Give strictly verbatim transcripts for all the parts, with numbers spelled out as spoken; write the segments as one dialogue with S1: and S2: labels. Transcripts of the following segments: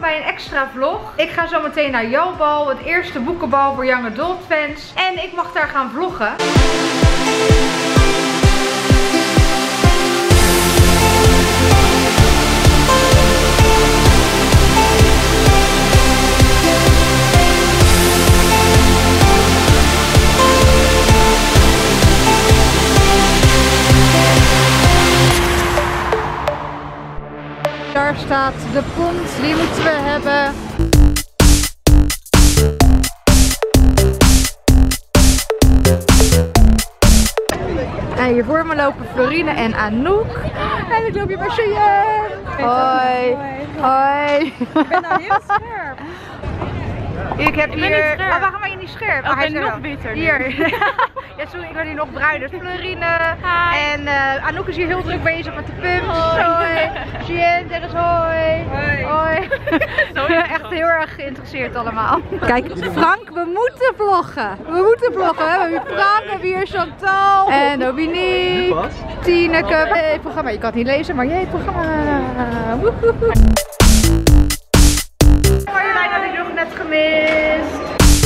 S1: bij een extra vlog. Ik ga zo meteen naar Jalbal, het eerste boekenbal voor young adult fans. En ik mag daar gaan vloggen. Daar staat de pont, die moeten we hebben. En hier voor me lopen Florine en Anouk. En ik loop hier bij Cheyenne. Hoi. Hoi.
S2: Ik ben nou heel scherp.
S1: Ik heb
S2: ik
S1: hier...
S2: Oh,
S1: waarom ben je niet scherp?
S2: Oh,
S1: oh,
S2: ik ben nog beter.
S1: Hier. Ja, sorry, ik ben hier nog bruiner. Dus Florine. Hi. En uh, Anouk is hier heel druk bezig met de pumps. Hoi. Cheyenne, zeg eens hoi. Hoi. Hoi. Echt heel erg geïnteresseerd allemaal. Kijk, Frank, we moeten vloggen. We moeten vloggen. We hebben hier Frank, we hebben hier Chantal. En Dominique. Tineke. Hey, programma. Je kan het niet lezen, maar jij programma. Woehoe. Marjolein had ik nog net gemist.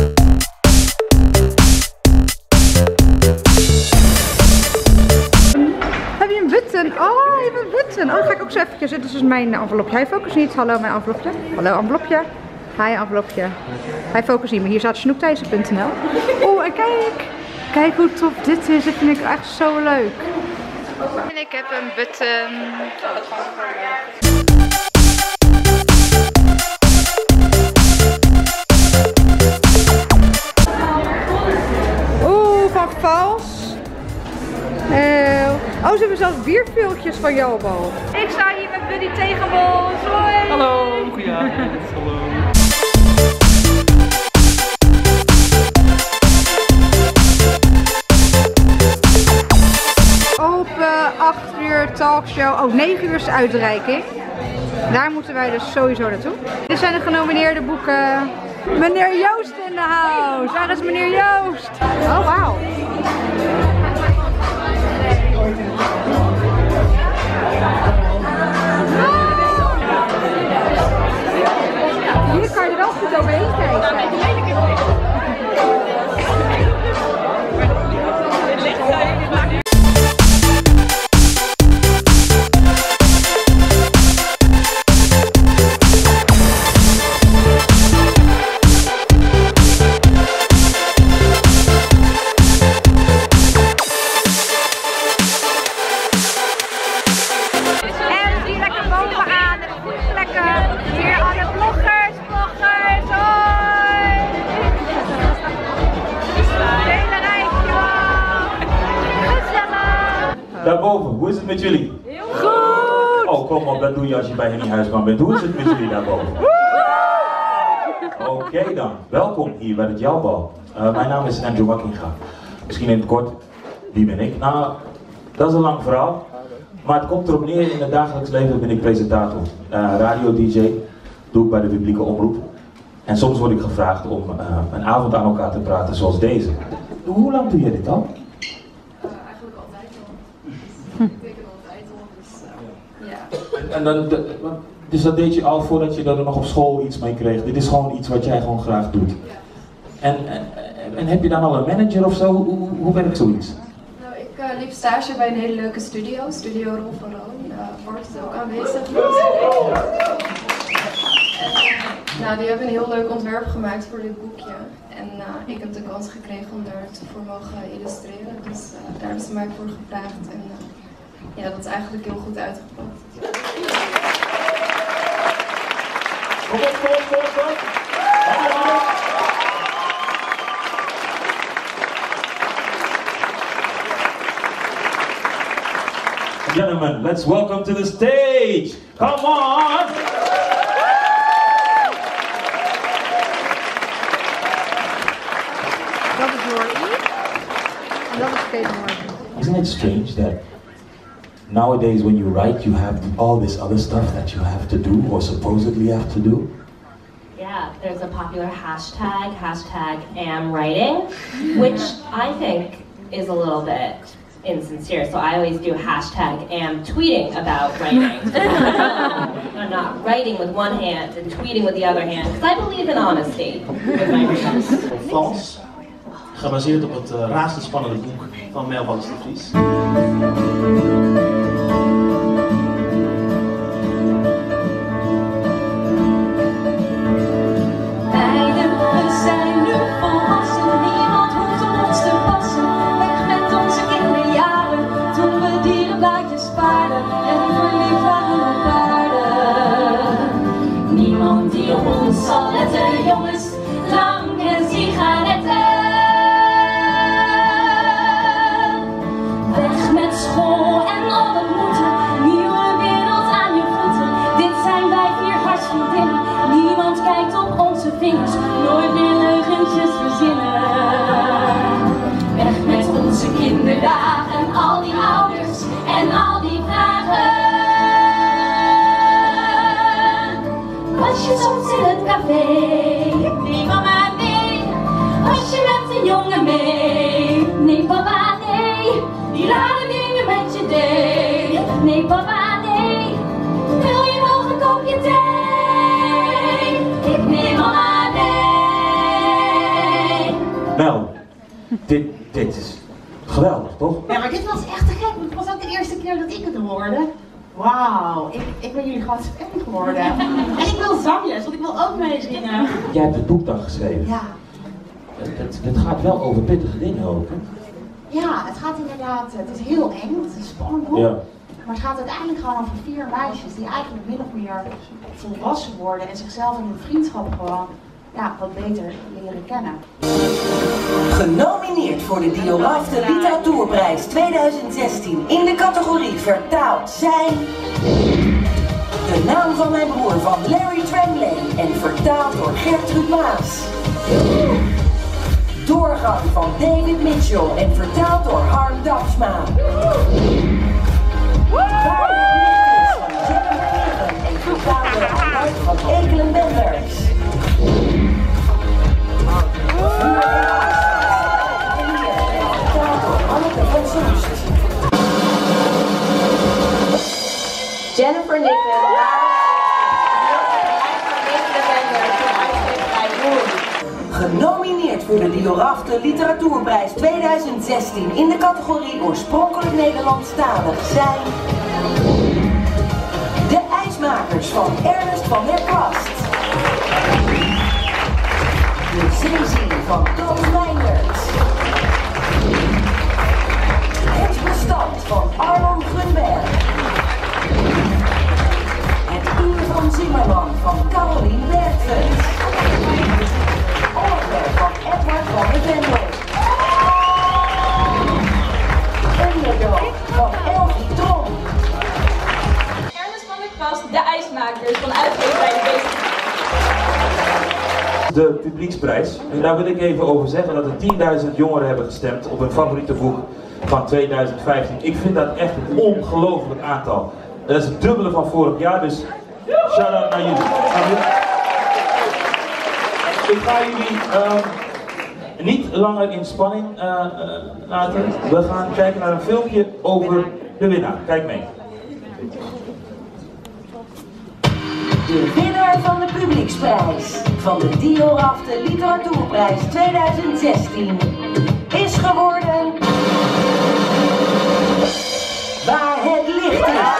S1: Heb je een button? Oh, je hebt een button. Oh, ga ik ook zo eventjes. Dit is dus mijn envelopje. Hij focust niet. Hallo, mijn envelopje. Hallo, envelopje. Hi, envelopje. Hij focust niet, maar hier staat snoepthijzen punt n l. Oh, en kijk. Kijk hoe tof dit is. Dit vind ik echt zo leuk. En ik heb een button. Oeh, van Vals. Uh, oh, ze hebben zelfs bierveeltjes van Jalbal. Ik sta hier met Buddy Tegenbos. Hoi!
S3: Hallo, goedenavond. Hallo.
S1: Open, acht uur talkshow. Oh, negen uur is de uitreiking. Daar moeten wij dus sowieso naartoe. Dit zijn de genomineerde boeken. Meneer Joost in de house. Waar is meneer Joost? Oh, wauw. Hier kan je er wel goed overheen kijken.
S4: Daarboven, hoe is het met jullie?
S1: Heel goed!
S4: Oh, kom op, dat doe je als je bij Henny Huisman bent. Hoe is het met jullie daarboven? Oké okay dan, welkom hier bij het Jalbal. Uh, mijn naam is Andrew Wakkinga. Misschien in het kort, wie ben ik? Nou, dat is een lang verhaal. Maar het komt erop neer, in het dagelijks leven ben ik presentator. Uh, Radio-D J, doe ik bij de publieke omroep. En soms word ik gevraagd om uh, een avond aan elkaar te praten zoals deze. Hoe lang doe je dit al? En, en dan, de, dus dat deed je al voordat je er nog op school iets mee kreeg. Dit is gewoon iets wat jij gewoon graag doet. En, en, en heb je dan al een manager of zo? Hoe, hoe, hoe werkt zoiets?
S5: Nou, ik uh, liep stage bij een hele leuke studio, Studio Rol van Roon. Uh, Bart is ook aanwezig. En, uh, nou, die hebben een heel leuk ontwerp gemaakt voor dit boekje. En uh, ik heb de kans gekregen om daar te voor mogen illustreren. Dus uh, daar hebben ze mij voor gevraagd. En, uh, ja, dat is eigenlijk heel goed uitgepakt.
S4: Kom op, kom op, kom op, kom op. Gentlemen, let's welcome to the stage. Come on.
S1: Dat is Rory. En dat is Kate Morgan.
S4: Isn't it strange that nowadays when you write you have all this other stuff that you have to do or supposedly have to do?
S6: Yeah, there's a popular hashtag, hashtag am writing, which I think is a little bit insincere. So I always do hashtag am tweeting about writing. I'm not writing with one hand and tweeting with the other hand, because I believe in honesty with my readers.
S3: Vals, gebaseerd op het uh, razendspannende boek van Mel Wallis de Vries.
S7: Nooit meer leugentjes verzinnen. Weg met onze kinderdagen, al die ouders en al die vragen. Was je soms in het café? Nee mama, nee. Was je met een jongen mee? Nee papa, nee. Die rare dingen met je deed? Nee papa, nee. Wil je nog een kopje thee? Ik neem mama.
S4: Mel, dit, dit is geweldig, toch?
S2: Ja, maar dit was echt te gek. Het was ook de eerste keer dat ik het hoorde. Wauw, ik, ik ben jullie grootste fan geworden. En ik wil zangles, want ik wil ook meezingen.
S4: Jij hebt het boek dan geschreven.
S2: Ja.
S4: Het, het, het gaat wel over pittige dingen ook, hè?
S2: Ja, het gaat inderdaad, het is heel eng, het is een spannend boek.
S4: Ja.
S2: Maar het gaat uiteindelijk gewoon over vier meisjes die eigenlijk min of meer volwassen worden en zichzelf in hun vriendschap gewoon ja, wat beter leren kennen.
S8: Genomineerd voor de Diorafte Literatuurprijs tweeduizend zestien in de categorie vertaald zijn De naam van mijn broer van Larry Tremblay en vertaald door Gertrud Maas. Doorgang van David Mitchell en vertaald door Harm Dafsma. Waar het licht is van Jackie Keren en vertaald door Arnoud van Ekelen Benders.
S6: Jennifer Niven.
S8: Genomineerd voor de Diorafte Literatuurprijs tweeduizend zestien in de categorie oorspronkelijk Nederlandstalig zijn De IJsmakers van Ernest van der Kwast. De Zeezee van Toon Meijers. Het Bestand van Arnon Grunberg. Het Uur van Zimmerman van Carolien Bergfeld. Oorlog van Edward van der Vendel. Underdog van Elfie Tron.
S7: Ernest van der Kwast, De IJsmakers van uitgeverij De Beest.
S4: De publieksprijs. En daar wil ik even over zeggen dat er tienduizend jongeren hebben gestemd op hun favoriete boek van tweeduizend vijftien. Ik vind dat echt een ongelooflijk aantal. Dat is het dubbele van vorig jaar, dus shout-out naar jullie. Ik ga jullie uh, niet langer in spanning uh, uh, laten. We gaan kijken naar een filmpje over de winnaar. Kijk mee.
S8: De winnaar van de publieksprijs van de Diorafte Literatuurprijs tweeduizend zestien is geworden Waar het licht is.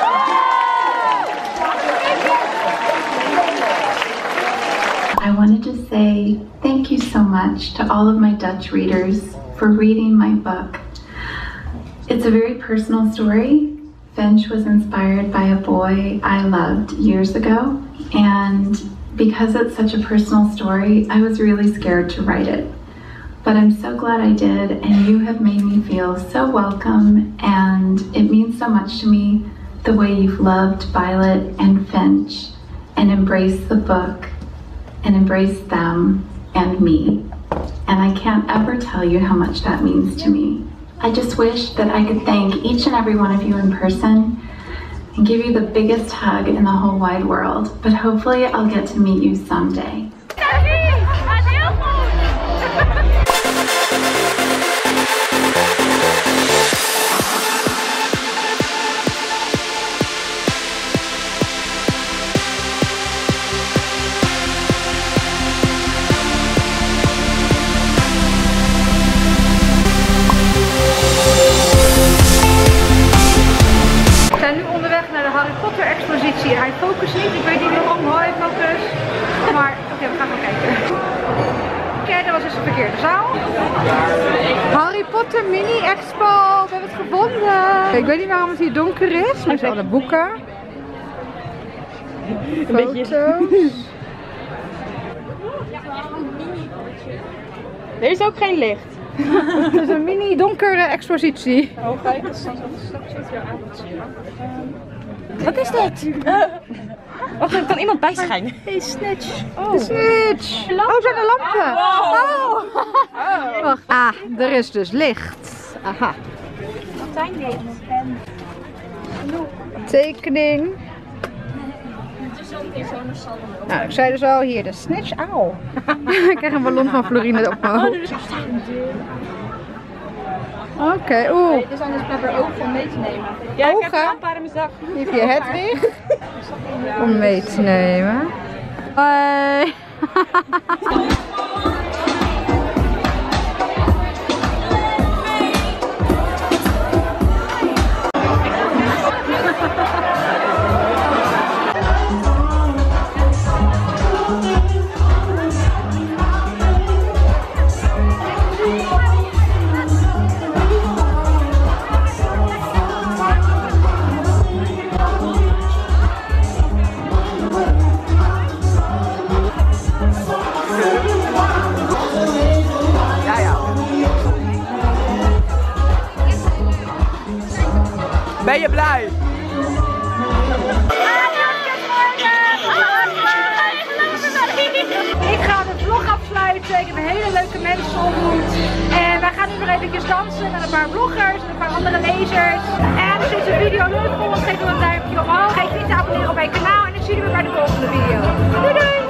S9: I wanted to say thank you so much to all of my Dutch readers for reading my book. It's a very personal story. Finch was inspired by a boy I loved years ago, and because it's such a personal story, I was really scared to write it. But I'm so glad I did, and you have made me feel so welcome, and it means so much to me the way you've loved Violet and Finch and embraced the book and embraced them and me. And I can't ever tell you how much that means to me. I just wish that I could thank each and every one of you in person and give you the biggest hug in the whole wide world. But hopefully I'll get to meet you someday.
S1: weet niet waarom, hoi, focus. Maar oké, okay, we gaan wel kijken. Oké, okay, dat was dus de verkeerde zaal. Harry Potter Mini Expo, we hebben het gevonden. Ik weet niet waarom het hier donker is, maar er zijn alle boeken. Foto's.
S10: Er is ook geen licht.
S1: Het is een mini donkere expositie.
S10: Oh, kijk eens. Wat is dit? Wacht, er kan iemand bijschijnen. Hey, Snitch.
S1: Oh, de Snitch. Oh, zijn er lampen? Oh. Oh. Wacht, ah, er is dus licht. Aha.
S10: Wat zijn dit?
S1: Tekening. Nou, ik zei dus al, hier, de Snitch. Auw. Ik krijg een ballon van Florine op mijn hoofd. Oké, okay, oeh.
S10: Dit is anders maar weer ogen om mee te nemen.
S1: Ja,
S10: ik heb een lamp in mijn zak.
S1: Hier heb je Hedwig om mee te nemen. Hoi.
S10: Ben je blij?
S1: Ik ga de vlog afsluiten. Ik heb hele leuke mensen ontmoet. En wij gaan nu nog eventjes dansen met een paar vloggers en een paar andere lezers. En als je deze video leuk vond, geef dan een duimpje omhoog. Vergeet niet te abonneren op mijn kanaal en dan zien we bij de volgende video. Doei doei!